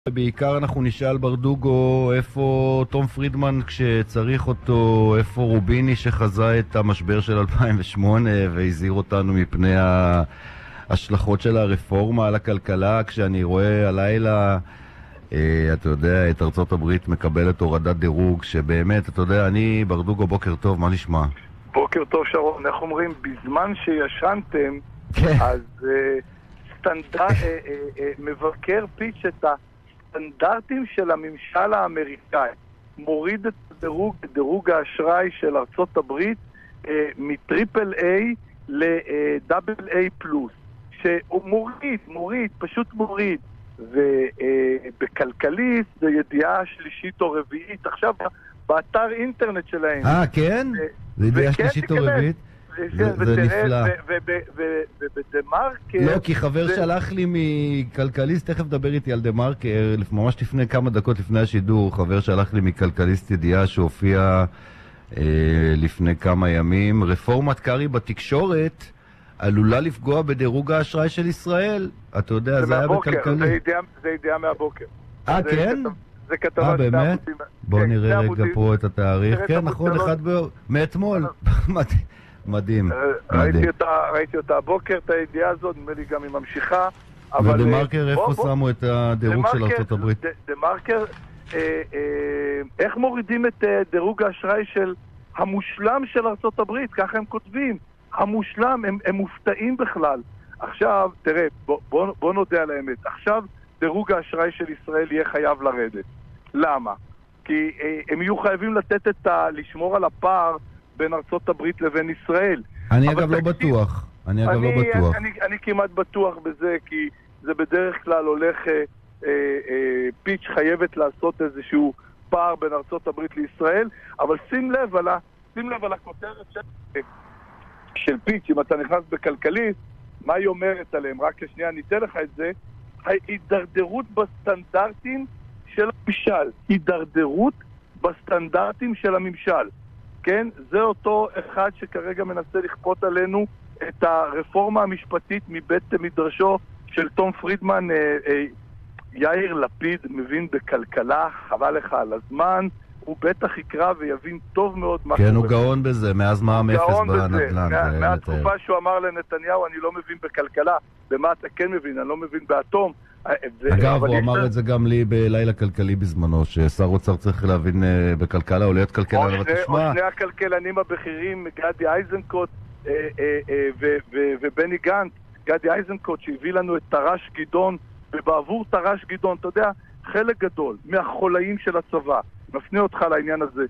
בעיקר אנחנו נשאל ברדוגו איפה תום פרידמן כשצריך אותו, איפה רוביני שחזה את המשבר של 2008 והזהיר אותנו מפני ההשלכות של הרפורמה על הכלכלה. כשאני רואה הלילה, אתה יודע, את ארצות הברית מקבלת הורדת דירוג, שבאמת, אתה יודע, אני ברדוגו, בוקר טוב, מה נשמע? בוקר טוב שרון, איך אומרים, בזמן שישנתם, אז מבקר פיץ' את הסטנדרטים של הממשל האמריקאי, מוריד את דירוג האשראי של ארצות הברית מטריפל איי לדאבל איי פלוס, שהוא מוריד, פשוט מוריד. ובכלכליסט זה ידיעה שלישית או רביעית עכשיו באתר אינטרנט שלהם. כן? זה ידיעה שלישית או רביעית? זה נפלא. ובדה-מרקר... לא, כי חבר שלח לי מכלכליסט, תכף דבר איתי על דה-מרקר, ממש לפני כמה דקות לפני השידור, חבר שלח לי מכלכליסט ידיעה שהופיע לפני כמה ימים, רפורמת קרי בתקשורת עלולה לפגוע בדירוג האשראי של ישראל. אתה יודע, זה היה בכלכלי. זה ידיעה מהבוקר. כן? זה כתבה באמת? בוא נראה רגע פה את התאריך. כן, נכון, מאתמול. מדהים. ראיתי אותה הבוקר, את הידיעה הזאת, נדמה לי גם היא ממשיכה. ודה-מרקר, איפה שמו את הדירוג של ארצות הברית? דה-מרקר, איך מורידים את דירוג האשראי של המושלם של ארצות הברית? ככה הם כותבים. המושלם, הם מופתעים בכלל. עכשיו, תראה, בוא נודה על האמת. עכשיו, דירוג האשראי של ישראל יהיה חייב לרדת. למה? כי הם יהיו חייבים לשמור על הפער בין ארצות הברית לבין ישראל. אני אגב לא בטוח. אני כמעט בטוח בזה, כי זה בדרך כלל הולך, פיץ' חייבת לעשות איזשהו פער בין ארצות הברית לישראל, אבל שים לב על הכותרת של פיץ', אם אתה נכנס בכלכליסט, מה היא אומרת עליהם? רק לשנייה, אני אתן לך את זה. ההידרדרות בסטנדרטים של הממשל. הידרדרות בסטנדרטים של הממשל. כן? זה אותו אחד שכרגע מנסה לכפות עלינו את הרפורמה המשפטית מבית מדרשו של תום פרידמן. יאיר לפיד מבין בכלכלה, חבל לך על הזמן, הוא בטח יקרא ויבין טוב מאוד מה קורה. כן, הוא גאון בזה, מאז מע"מ אפס בנדל"ן. מהתקופה שהוא אמר לנתניהו, אני לא מבין בכלכלה, במה אתה כן מבין, אני לא מבין באטום. אגב, הוא אמר את זה גם לי בלילה כלכלי בזמנו, ששר אוצר צריך להבין בכלכלה, או להיות כלכלה, או שני הכלכלנים הבכירים, גדי איזנקוט ובני גנץ, גדי איזנקוט שהביא לנו את תר"ש גדעון, ובעבור תר"ש גדעון, אתה יודע, חלק גדול מהחולאים של הצבא, מפנה אותך לעניין הזה,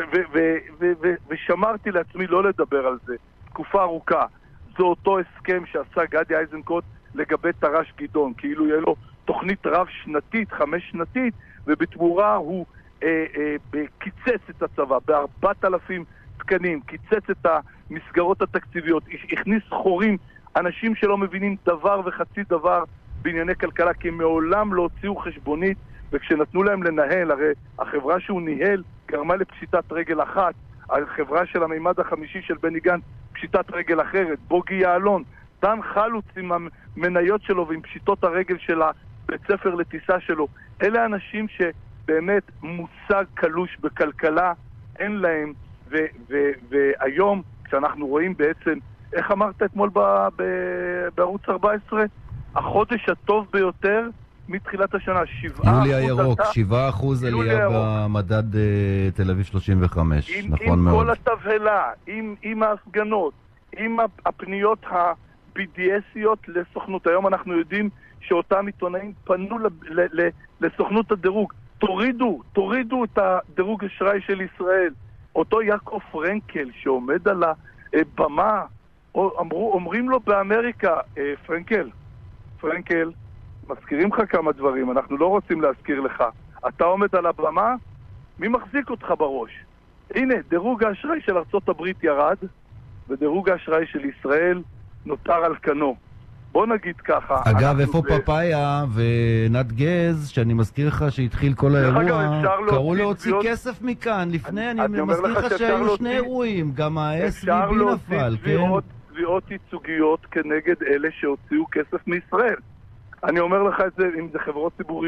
ושמרתי לעצמי לא לדבר על זה תקופה ארוכה. זה אותו הסכם שעשה גדי איזנקוט לגבי תר"ש גדעון, כאילו יהיה לו תוכנית רב שנתית, 5 שנתית, ובתמורה הוא קיצץ את הצבא ב4,000 תקנים, קיצץ את המסגרות התקציביות, הכניס חורים, אנשים שלא מבינים דבר וחצי דבר בענייני כלכלה, כי מעולם לא הוציאו חשבונית, וכשנתנו להם לנהל, הרי החברה שהוא ניהל גרמה לפשיטת רגל אחת, החברה של המימד החמישי של בני גנץ, פשיטת רגל אחרת, בוגי יעלון, דן חלוץ עם המניות שלו ועם פשיטות הרגל של הבית ספר לטיסה שלו. אלה אנשים שבאמת מושג קלוש בכלכלה אין להם, והיום כשאנחנו רואים בעצם, איך אמרת אתמול בערוץ 14? החודש הטוב ביותר מתחילת השנה, 7%. יולי הירוק, 7% עלייה במדד תל אביב 35, נכון מאוד. עם כל התבהלה, עם ההפגנות, עם הפניות ה-BDSיות לסוכנות. היום אנחנו יודעים שאותם עיתונאים פנו לסוכנות הדירוג. תורידו את הדירוג אשראי של ישראל. אותו יעקב פרנקל שעומד על הבמה, אומרים לו באמריקה, פרנקל, מזכירים לך כמה דברים, אנחנו לא רוצים להזכיר לך. אתה עומד על הבמה, מי מחזיק אותך בראש? הנה, דירוג האשראי של ארצות הברית ירד, ודירוג האשראי של ישראל נותר על כנו. בוא נגיד ככה. אגב, איפה פפאיה ונת גז, שאני מזכיר לך שהתחיל כל האירוע, קראו להוציא כסף מכאן, לפני, אני מזכיר לך שהיו 2 אירועים, גם ה-SVB נפל, כן? תביעות ייצוגיות כנגד אלה שהוציאו כסף מישראל. אני אומר לך את זה, אם זה חברות ציבוריות,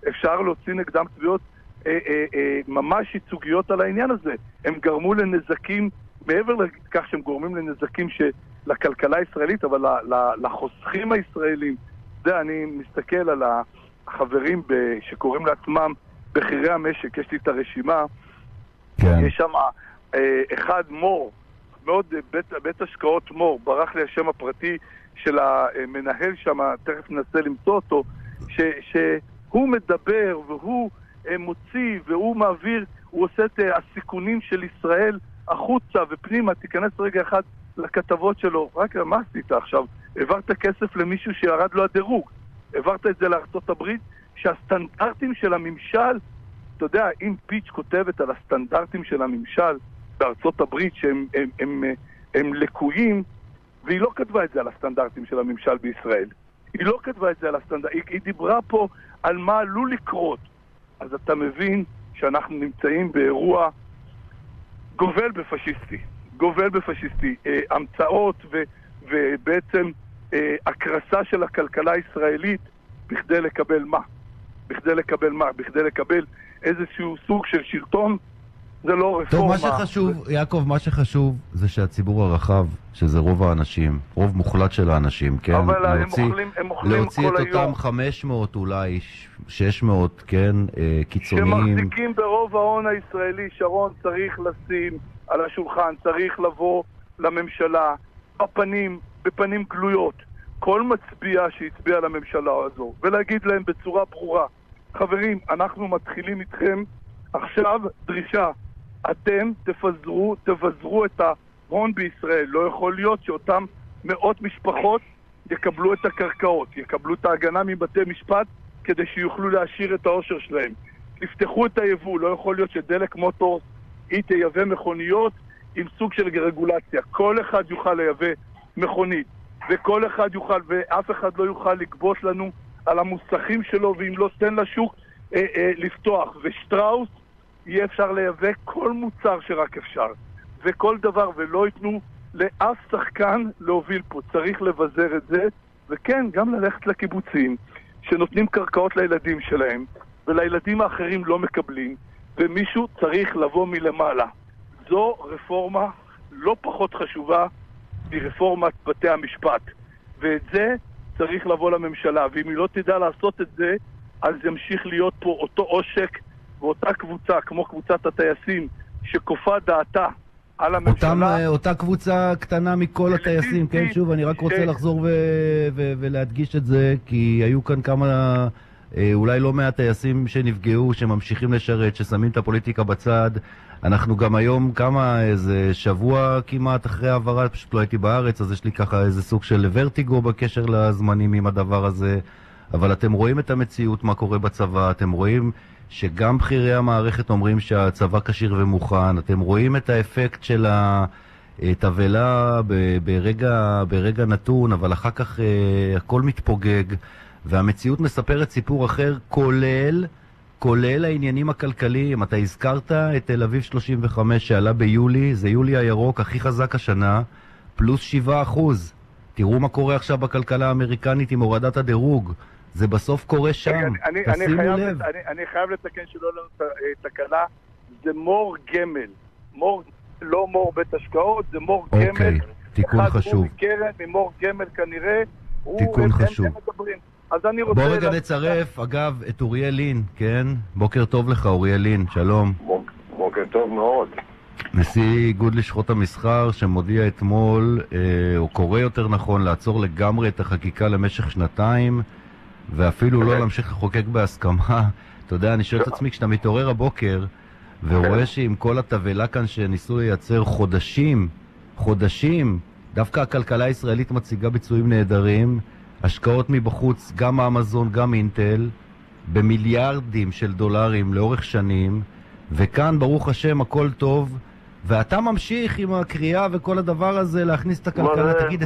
אפשר להוציא נגדם תביעות ממש ייצוגיות על העניין הזה. הם גרמו לנזקים, מעבר לכך שהם גורמים לנזקים לכלכלה הישראלית, אבל לחוסכים הישראלים. אני מסתכל על החברים שקוראים לעצמם בחירי המשק, יש לי את הרשימה, כן. יש שם אחד מור, מאוד בית השקעות מור, ברח לי השם הפרטי של המנהל שם, תכף ננסה למצוא אותו, שהוא מדבר והוא מוציא והוא מעביר, הוא עושה את הסיכונים של ישראל החוצה ופנימה. תיכנס רגע אחד לכתבות שלו, רק מה עשית עכשיו? העברת כסף למישהו שירד לו הדירוג, העברת את זה לארצות הברית, שהסטנדרטים של הממשל, אתה יודע, אם פיץ' כותבת על הסטנדרטים של הממשל בארצות הברית שהם לקויים, והיא לא כתבה את זה על הסטנדרטים של הממשל בישראל. היא לא כתבה את זה על הסטנדרטים, היא דיברה פה על מה עלול לקרות. אז אתה מבין שאנחנו נמצאים באירוע גובל בפשיסטי, המצאות ובעצם הקרסה של הכלכלה הישראלית בכדי לקבל מה? בכדי לקבל איזשהו סוג של שלטון. זה לא רפורמה. טוב, מה שחשוב, יעקב, מה שחשוב זה שהציבור הרחב, שזה רוב האנשים, רוב מוחלט של האנשים, כן? אבל הם אוכלים להוציא כל את היום. אותם 500 אולי, 600, כן, קיצוניים. שמחזיקים ברוב ההון הישראלי, שרון, צריך לשים על השולחן, צריך לבוא לממשלה בפנים גלויות, כל מצביע שהצביע לממשלה הזו, ולהגיד להם בצורה ברורה, חברים, אנחנו מתחילים איתכם עכשיו דרישה, אתם תבזרו את ההון בישראל. לא יכול להיות שאותם מאות משפחות יקבלו את הקרקעות, יקבלו את ההגנה מבתי משפט כדי שיוכלו להשאיר את העושר שלהם. תפתחו את היבוא, לא יכול להיות שדלק מוטורס היא תייבא מכוניות עם סוג של רגולציה. כל אחד יוכל לייבא מכונית, וכל אחד יוכל, ואף אחד לא יוכל לגבות לנו על המוסכים שלו, ואם לא תן לשוק לפתוח. ושטראוס יהיה אפשר לייבא כל מוצר שרק אפשר, וכל דבר, ולא ייתנו לאף שחקן להוביל פה. צריך לבזר את זה, וכן, גם ללכת לקיבוצים שנותנים קרקעות לילדים שלהם, ולילדים האחרים לא מקבלים, ומישהו צריך לבוא מלמעלה. זו רפורמה לא פחות חשובה מרפורמת בתי המשפט, ואת זה צריך לבוא לממשלה, ואם היא לא תדע לעשות את זה, אז ימשיך להיות פה אותו עושק ואותה קבוצה, כמו קבוצת הטייסים, שכופה דעתה על הממשלה. אותה קבוצה קטנה מכל הטייסים, כן, שוב, אני רק רוצה לחזור ולהדגיש את זה, כי היו כאן כמה, אולי לא מעט טייסים שנפגעו, שממשיכים לשרת, ששמים את הפוליטיקה בצד. אנחנו גם היום איזה שבוע כמעט אחרי העברה, פשוט לא הייתי בארץ, אז יש לי ככה איזה סוג של ורטיגו בקשר לזמנים עם הדבר הזה. אבל אתם רואים את המציאות, מה קורה בצבא, אתם רואים שגם בחירי המערכת אומרים שהצבא כשיר ומוכן, אתם רואים את האפקט של התבלה ברגע נתון, אבל אחר כך הכל מתפוגג, והמציאות מספרת סיפור אחר, כולל העניינים הכלכליים. אתה הזכרת את תל אביב 35 שעלה ביולי, זה יולי הירוק הכי חזק השנה, פלוס 7%. תראו מה קורה עכשיו בכלכלה האמריקנית עם הורדת הדירוג. זה בסוף קורה שם, תשימו לב. אני חייב לתקן שלא לנו תקלה, זה מור גמל, לא מור בית השקעות, זה מור גמל. תיקון חשוב. הוא מקרן ממור גמל כנראה. תיקון חשוב. בוא רגע נצרף, אגב, את אוריאל לין, כן? בוקר טוב לך, אוריאל לין, שלום. בוקר טוב מאוד. נשיא איגוד לשכות המסחר שמודיע אתמול, או קורא יותר נכון, לעצור לגמרי את החקיקה למשך 2 ואפילו לא להמשיך לחוקק בהסכמה. אתה יודע, אני שואל את עצמי, כשאתה מתעורר הבוקר ורואה שעם כל התבלה כאן שניסו לייצר חודשים, דווקא הכלכלה הישראלית מציגה ביצועים נהדרים, השקעות מבחוץ, גם אמזון, גם אינטל, במיליארדים של דולרים לאורך שנים, וכאן ברוך השם הכל טוב, ואתה ממשיך עם הקריאה וכל הדבר הזה להכניס את הכלכלה. תגיד, את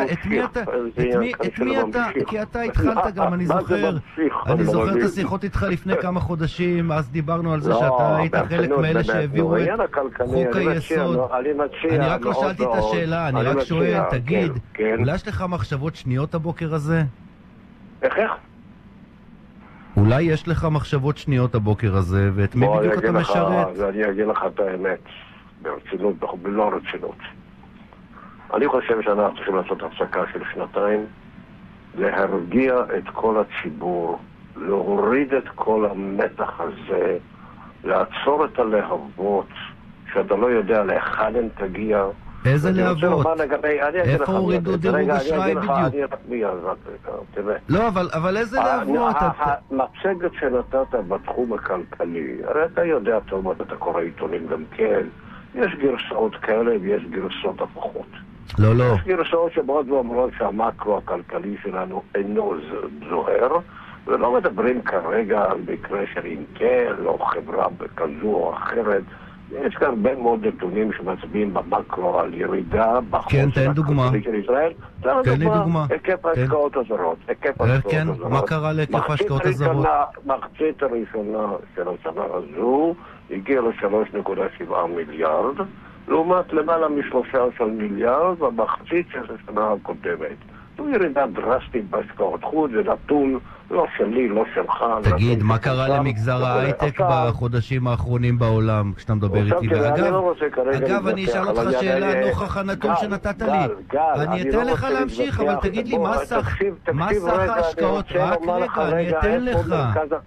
מי אתה, כי אתה התחלת גם, אני זוכר את השיחות איתך לפני כמה חודשים, אז דיברנו על זה שאתה היית חלק מאלה שהעבירו את חוק היסוד. אני רק לא שאלתי את השאלה, אני רק שואל, תגיד, אולי יש לך מחשבות שניות הבוקר הזה? איך? אולי יש לך מחשבות שניות הבוקר הזה, ואת מי בדיוק אתה משרת? אני אגיד לך את האמת, ברצינות, במלוא רצינות. אני חושב שאנחנו צריכים לעשות הפסקה של 2 להרגיע את כל הציבור, להוריד את כל המתח הזה, לעצור את הלהבות, שאתה לא יודע להיכן הן תגיע. איזה להבות? איפה הורידו דירוג אשראי בדיוק? לא, אבל איזה להבות? המצגת שנתת בתחום הכלכלי, הרי אתה יודע טוב, אתה קורא עיתונים גם כן, יש גרסאות כאלה ויש גרסאות הפוכות. לא, לא. יש גרסאות שבאות ואומרות שהמקרו הכלכלי שלנו אינו זוהר, ולא מדברים כרגע על מקרה של אינטל או חברה כזו או אחרת. יש כאן הרבה מאוד נתונים שמצביעים במקרו על ירידה בחוסן הכלכלי של ישראל. תן לי דוגמה. היקף ההשקעות הזרות. כן, מה קרה להיקף ההשקעות הזרות? מחצית הראשונה של השנה הזו הגיעה ל-3.7 מיליארד, לעומת למעלה מ-13 מיליארד במחצית של השנה הקודמת. זו ירידה דרסטית בהשקעות חוץ, זה נתון לא שלי, לא שלך. תגיד, מה קרה למגזר ההייטק בחודשים האחרונים בעולם, כשאתה מדבר איתי? אגב, אני אשאל אותך שאלה נוכח הנתון שנתת לי. אני אתן לך להמשיך, אבל תגיד לי, מה סך ההשקעות? רק רגע, אני אתן לך.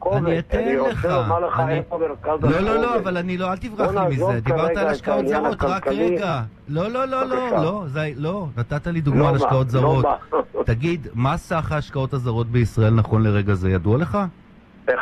לא, אבל אל תברח לי מזה. דיברת על השקעות זרות, רק רגע. לא, נתת לי דוגמה על השקעות זרות. תגיד, מה סך ההשקעות הזרות בישראל נכון לרגע זה? ידוע לך? איך?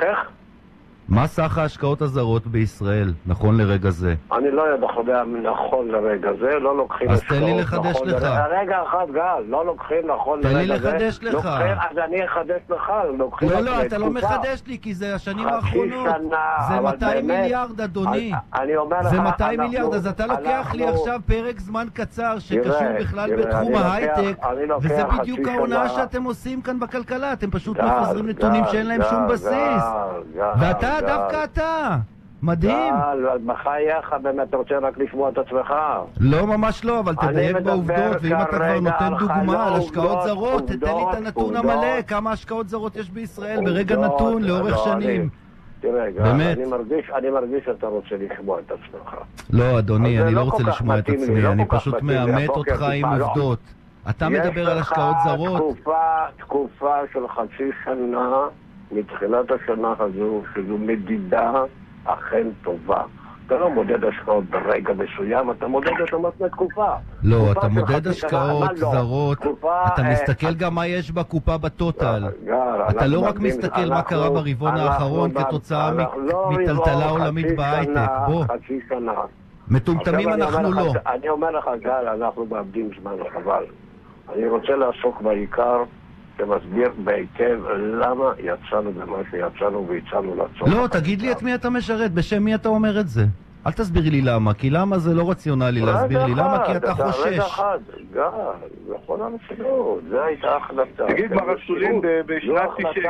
מה סך ההשקעות הזרות בישראל נכון לרגע זה? אני לא יודע נכון לרגע זה, לא לוקחים אז תן לי לחדש לך. רגע אחד גל, לא לוקחים נכון לרגע זה. תן לי לחדש לך. אז אני אחדש לך. לא, אתה לא מחדש לי, כי זה השנים האחרונות. זה 200 מיליארד, אדוני. זה 200 מיליארד, אז אתה לוקח לי עכשיו פרק זמן קצר שקשור בכלל בתחום ההייטק, וזה בדיוק העונה שאתם עושים כאן בכלכלה. אתם פשוט מפזרים נתונים שאין להם שום בסיס. ואתה דווקא אתה. מדהים. בחייך, באמת אתה רוצה רק לשמוע את עצמך. לא, ממש לא, אבל תדייק בעובדות, ואם אתה כבר נותן דוגמה על השקעות זרות, תתן לי את הנתון המלא, כמה השקעות זרות יש בישראל ברגע נתון לאורך שנים. תראה, אני מרגיש שאתה רוצה לשמוע את עצמך. לא, אדוני, אני לא רוצה לשמוע את עצמי, אני פשוט מאמת אותך עם עובדות. אתה מדבר על השקעות זרות. תקופה של חצי שנה מתחילת השנה הזו, שזו מדידה אכן טובה. אתה לא מודד השקעות ברגע מסוים, אתה מודד אותם לפני תקופה. לא, אתה מודד השקעות זרות, אתה מסתכל גם מה יש בקופה בטוטל. אתה לא רק מסתכל מה קרה ברבעון האחרון כתוצאה מטלטלה עולמית בהייטק. בוא, מטומטמים אנחנו לא. אני אומר לך, גל, אנחנו מאבדים זמן חבל. אני רוצה לעסוק בעיקר שמסביר בהיטב למה יצאנו במה שיצאנו והצענו לעצור. לא, תגיד לי את מי אתה משרת, בשם מי אתה אומר את זה. אל תסביר לי למה, כי למה זה לא רציונלי להסביר לי, למה? כי אתה חושש. רגע אחד, גל, נכון המציאות, זה הייתה החלטה. תגיד מה רצולים בשנת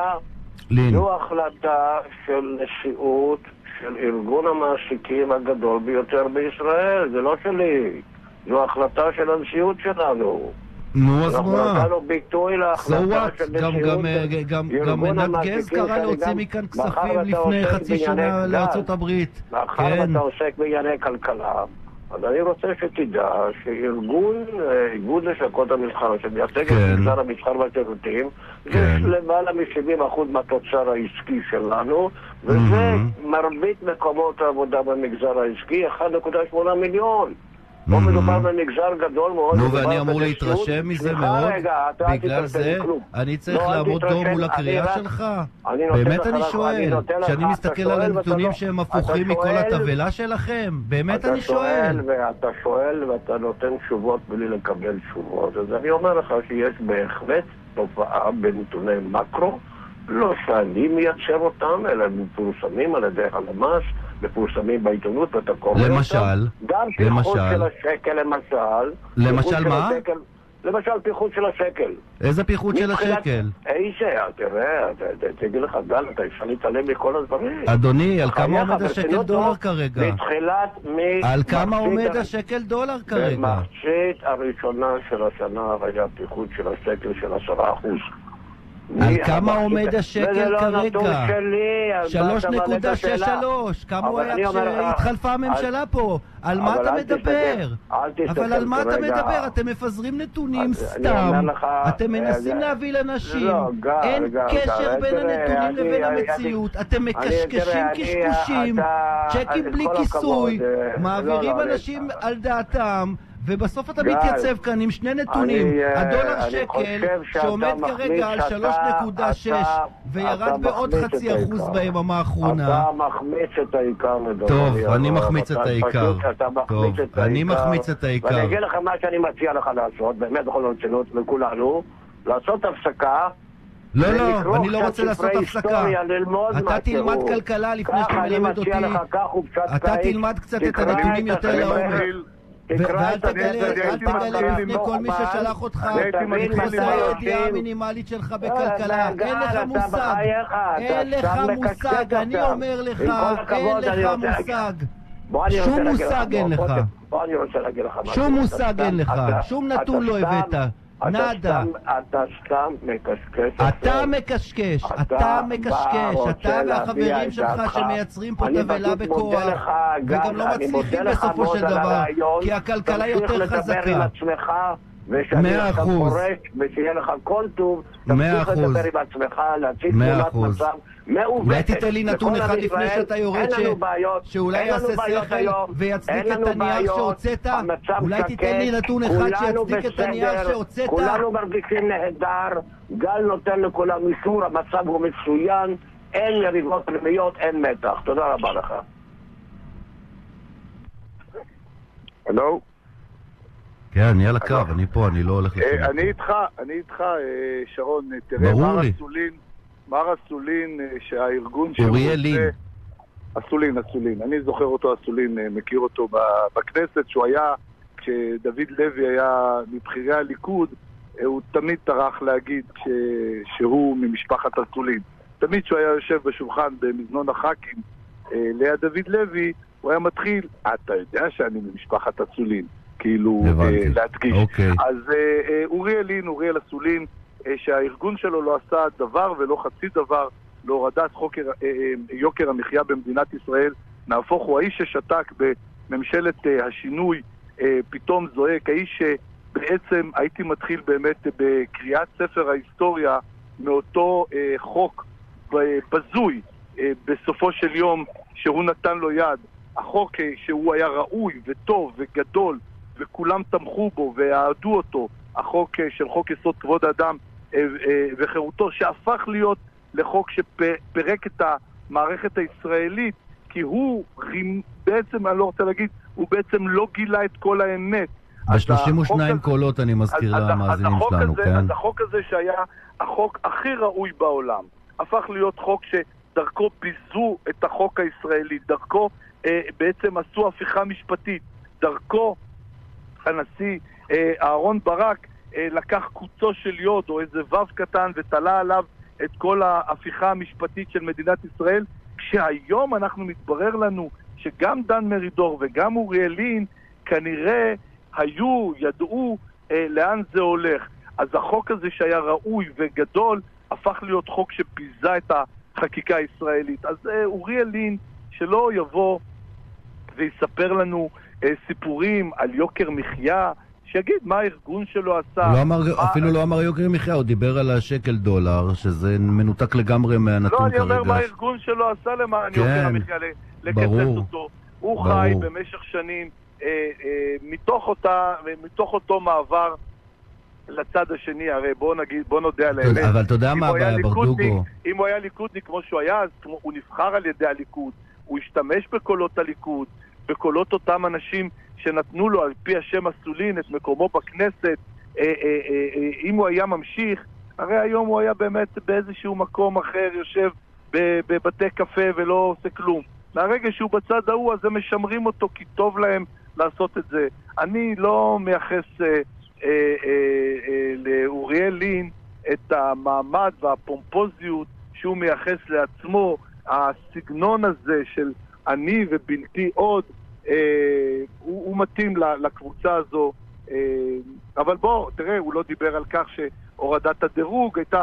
90. זו החלטה של נשיאות של ארגון המעסיקים הגדול ביותר בישראל, זה לא שלי. זו החלטה של הנשיאות שלנו. נו, אז מה? אנחנו נתנו ביטוי להחלטה של נשיאות. גם מנת גז קרא להוציא מכאן כספים לפני חצי שנה לארצות הברית. מאחר ואתה עוסק בענייני כלכלה, אז אני רוצה שתדע שארגון לשכות המסחר שמייצג את מגזר המסחר והשירותים, זה למעלה מ-70% מהתוצר העסקי שלנו, וזה מרבית מקומות העבודה במגזר העסקי, 1.8 מיליון. פה מדובר במגזר גדול מאוד. נו, ואני אמור להתרשם מזה מאוד? בגלל זה אני צריך לעמוד דום מול הקריאה שלך? באמת אני שואל. כשאני מסתכל על הנתונים שהם הפוכים מכל התבלה שלכם, באמת אני שואל. אתה שואל ואתה נותן תשובות בלי לקבל תשובות. אז אני אומר לך שיש בהחלט תופעה בנתוני מקרו, לא שאני מייצר אותם, אלא מפורסמים על ידי הלמ"ס, מפורסמים בעיתונות, ואתה קורא אותם. למשל? גם פיחות של השקל, למשל. למשל מה? למשל פיחות של השקל. איזה פיחות של השקל? איזה, תראה, תגיד לך, גל, אתה אפשר להתעלם מכל הדברים. אדוני, על כמה עומד השקל דולר כרגע? על כמה עומד השקל דולר כרגע? במחצית הראשונה של השנה היה פיחות של השקל של 10%. על כמה עומד השקל כרגע? 3.63. כמה הוא היה כשהתחלפה הממשלה פה? על מה אתה מדבר? אבל על מה אתה מדבר? אתם מפזרים נתונים סתם. אתם מנסים להביא לאנשים. אין קשר בין הנתונים לבין המציאות. אתם מקשקשים קשקושים, צ'קים בלי כיסוי, מעבירים אנשים על דעתם, ובסוף אתה מתייצב כאן עם שני נתונים. הדולר שקל שעומד כרגע על 3.6 וירד בעוד 0.5% ביממה האחרונה. אתה מחמיץ את העיקר. טוב, אני מחמיץ את העיקר. טוב, אני מחמיץ את העיקר. ואני אגיד לך מה שאני מציע לך לעשות, באמת בכל הרצינות לכולנו, לעשות הפסקה. לא, אני לא רוצה לעשות הפסקה. אתה תלמד כלכלה לפני שאתה מלמד אותי. אתה תלמד קצת את הנתונים יותר לעומק. ואל תגלה בפני כל מי ששלח אותך את חוסר הידיעה המינימלית שלך בכלכלה. אין לך מושג. אין לך מושג. אני אומר לך, אין לך מושג. שום מושג אין לך. שום מושג אין לך. שום נתון לא הבאת. נדה. אתה סתם מקשקש. אתה מקשקש. אתה והחברים שלך שמייצרים פה תבלה בכוח וגם לא מצליחים בסופו של דבר כי הכלכלה יותר חזקה. 100%. ושיהיה לך כל טוב, תמשיך לדבר עם עצמך, להציג תמונת מצב מעוותת. אולי תיתן לי נתון אחד לפני שאתה יורד שאולי יעשה שכל ויצדיק את הנייר שהוצאת? אולי תיתן לי נתון אחד שיצדיק את הנייר שהוצאת? כולנו מרגישים נהדר, גל נותן לכולם אישור, המצב הוא מצוין, אין יריבות פנימיות, אין מתח. תודה רבה לך. הלו? כן, אני על הקו, אני פה, אני לא הולך לשם. אני איתך, שרון, תראה, מר אסולין, שהארגון שהוא... אוריאל לין. אסולין, אני זוכר אותו, אסולין, מכיר אותו בכנסת, שהוא היה, כשדוד לוי היה מבחירי הליכוד, הוא תמיד טרח להגיד שהוא ממשפחת אסולין. תמיד שהוא היה יושב בשולחן במזנון הח"כים ליד דוד לוי, הוא היה מתחיל, אתה יודע שאני ממשפחת אסולין. כאילו להדגיש. אז אוריאל אסולין, שהארגון שלו לא עשה דבר ולא חצי דבר להורדת יוקר המחיה במדינת ישראל, נהפוך הוא האיש ששתק בממשלת השינוי, פתאום זועק, האיש שבעצם הייתי מתחיל באמת בקריאת ספר ההיסטוריה מאותו חוק בזוי בסופו של יום שהוא נתן לו יד, החוק שהוא היה ראוי וטוב וגדול וכולם תמכו בו והעדו אותו, החוק של חוק יסוד כבוד האדם וחירותו, שהפך להיות לחוק שפרק את המערכת הישראלית, כי הוא בעצם, אני לא רוצה להגיד, הוא בעצם לא גילה את כל האמת. ב-32 קולות אני מזכיר למאזינים שלנו, כן? אז החוק הזה שהיה החוק הכי ראוי בעולם, הפך להיות חוק שדרכו ביזו את החוק הישראלי, דרכו בעצם עשו הפיכה משפטית, דרכו הנשיא אהרון ברק לקח קוצו של יוד או איזה וו קטן ותלה עליו את כל ההפיכה המשפטית של מדינת ישראל, כשהיום אנחנו מתברר לנו שגם דן מרידור וגם אוריאל לין כנראה ידעו לאן זה הולך. אז החוק הזה שהיה ראוי וגדול הפך להיות חוק שביזה את החקיקה הישראלית. אז אוריאל לין שלא יבוא ויספר לנו סיפורים על יוקר מחיה, שיגיד מה הארגון שלו עשה. אפילו לא אמר יוקר מחיה, הוא דיבר על השקל דולר, שזה מנותק לגמרי מהנתון כרגע. לא, אני אומר מה הארגון שלו עשה למען יוקר המחיה, לקצץ אותו. הוא חי במשך שנים מתוך אותו מעבר לצד השני. הרי בוא נודה על האמת. אבל אתה יודע מה הבעיה, ברדוגו? אם הוא היה ליכודניק כמו שהוא היה, אז הוא נבחר על ידי הליכוד, הוא השתמש בקולות הליכוד, בקולות אותם אנשים שנתנו לו על פי השם אסולין את מקומו בכנסת. אם הוא היה ממשיך, הרי היום הוא היה באמת באיזשהו מקום אחר, יושב בבתי קפה ולא עושה כלום. מהרגע שהוא בצד ההוא, אז הם משמרים אותו כי טוב להם לעשות את זה. אני לא מייחס לאוריאל לין את המעמד והפומפוזיות שהוא מייחס לעצמו. הסגנון הזה של אני ובלתי עוד, הוא מתאים לקבוצה הזו. אבל בוא, תראה, הוא לא דיבר על כך שהורדת הדירוג הייתה,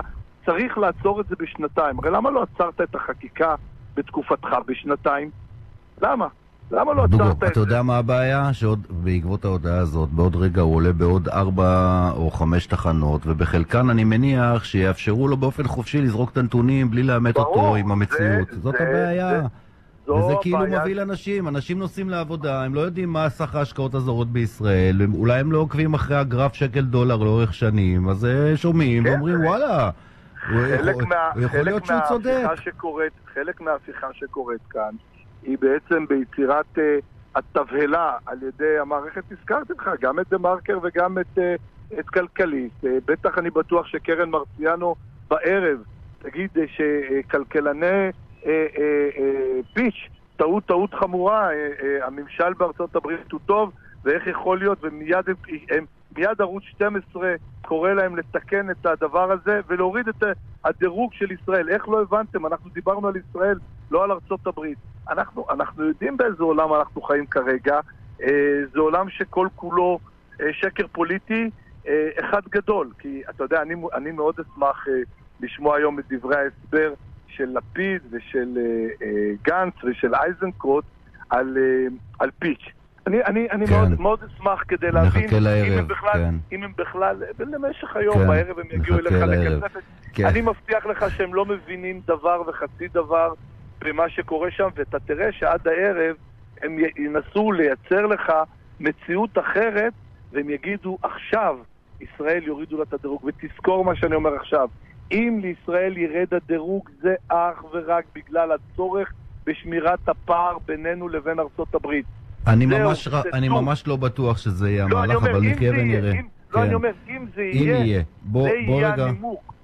צריך לעצור את זה בשנתיים. הרי למה לא עצרת את החקיקה בתקופתך בשנתיים? למה? למה לא עצרת את זה? אתה יודע מה הבעיה? שעוד בעקבות ההודעה הזאת, בעוד רגע הוא עולה בעוד 4 או 5 תחנות, ובחלקן אני מניח שיאפשרו לו באופן חופשי לזרוק את הנתונים בלי לאמת אותו עם המציאות. זאת הבעיה. וזה כאילו מוביל אנשים נוסעים לעבודה, הם לא יודעים מה סך ההשקעות הזרות בישראל, אולי הם לא עוקבים אחרי הגרף שקל דולר לאורך שנים, אז שומעים ואומרים וואלה, יכול להיות שהוא צודק. חלק מההפיכה שקורית כאן היא בעצם ביצירת התבהלה על ידי המערכת, הזכרתי לך גם את דה מרקר וגם את כלכליסט. בטח אני בטוח שקרן מרציאנו בערב תגיד שכלכלני פיץ' טעות חמורה, הממשל בארצות הברית הוא טוב, ואיך יכול להיות, ומיד ערוץ 12 קורא להם לתקן את הדבר הזה ולהוריד את הדירוג של ישראל. איך לא הבנתם? אנחנו דיברנו על ישראל, לא על ארצות הברית. אנחנו יודעים באיזה עולם אנחנו חיים כרגע. זה עולם שכל כולו שקר פוליטי אחד גדול. כי אתה יודע, אני מאוד אשמח לשמוע היום את דברי ההסבר של לפיד ושל גנץ ושל איזנקוט על פיץ'. אני מאוד אשמח כדי להבין אם הם בכלל, למשך היום בערב הם יגיעו אליך לכספת. אני מבטיח לך שהם לא מבינים דבר וחצי דבר במה שקורה שם, ואתה תראה שעד הערב הם ינסו לייצר לך מציאות אחרת, והם יגידו עכשיו ישראל יורידו לה את הדירוג. ותזכור מה שאני אומר עכשיו, אם לישראל ירד הדירוג זה אך ורק בגלל הצורך בשמירת הפער בינינו לבין ארצות הברית. אני ממש לא בטוח שזה יהיה המהלך, אבל נחיה ונראה. אני אומר, אם זה יהיה, זה יהיה הנימוק.